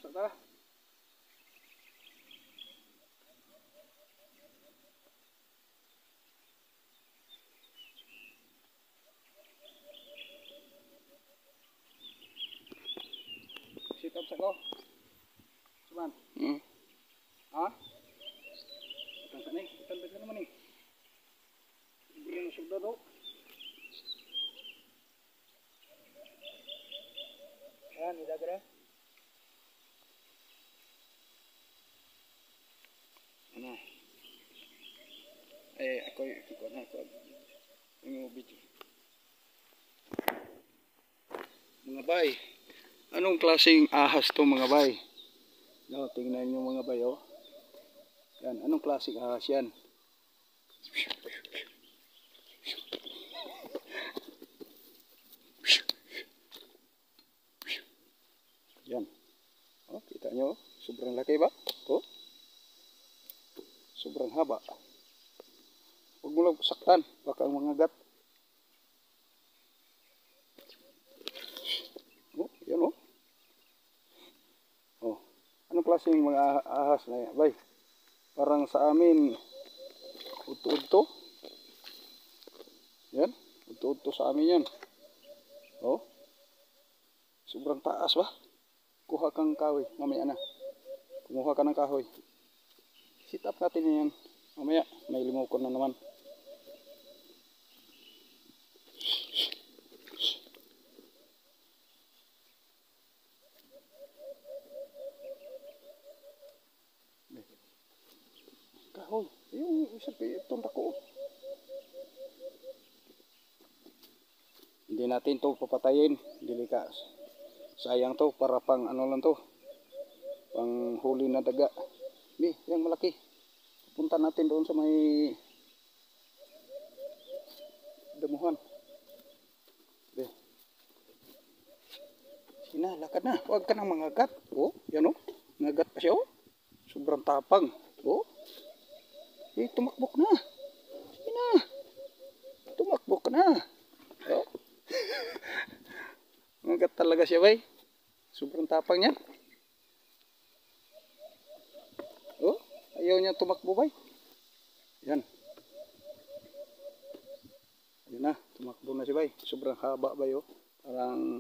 sa ta. Sit up sa ko. Cuman. Ha? Ikan sa ni, ikan sa naman ni. Hindi mo sugda do. Yan, ilagay. Ano? Ako na ako. Yung video. Mga bay, anong klaseng ahas to mga bay? No, tingnan niyo mga bay, oh. Yan, anong klaseng ahas yan? Yan. Oh, kita nyo, sobrang laki ba? Oh. Sobrang haba. Huwag mo lang saktan, baka mangagat. Oh, yan oh. Oh, anong klaseng mga ahas na yan, bay? Parang sa amin, udto-udto. Yan, udto-udto sa amin yan. Oh, sobrang taas ba? Kuha kang kahoy, mamaya na. Kumuha ka ng kahoy. Sit up natin yan. Mamaya, may limukon na naman. Kahoy, yung itong dako. Hindi natin to papatayin. Dilikas. Sayang to, para pang ano lang to. Pang huli na daga. Yang malaki. Punta natin doon sa may damuhan. Sina, lakad na. Huwag ka nang mangagat. Oh, yan oh. Ngagat pa siya oh. Sobrang tapang. Oh. Tumakbok na. Sina. Tumakbok na. Oh. Ngagat talaga siya, bay. Sobrang tapang niya. Oh, ayaw niya tumakbo, bay. Yan. Ayun na, tumakbo na si bay. Sobrang haba, bay, oh. Parang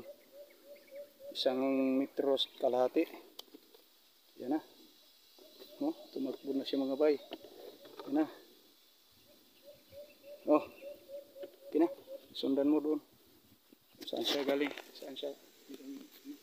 1 metros kalahati. Yan na. Oh, tumakbo na siya mga bay. Yan na. Oh. Okay na. Sundan mo doon. Saan siya galing? Saan siya?